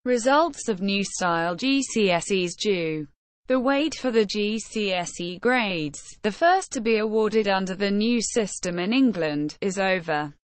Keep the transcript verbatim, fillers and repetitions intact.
Results of new style G C S Es due. The wait for the G C S E grades, the first to be awarded under the new system in England, is over.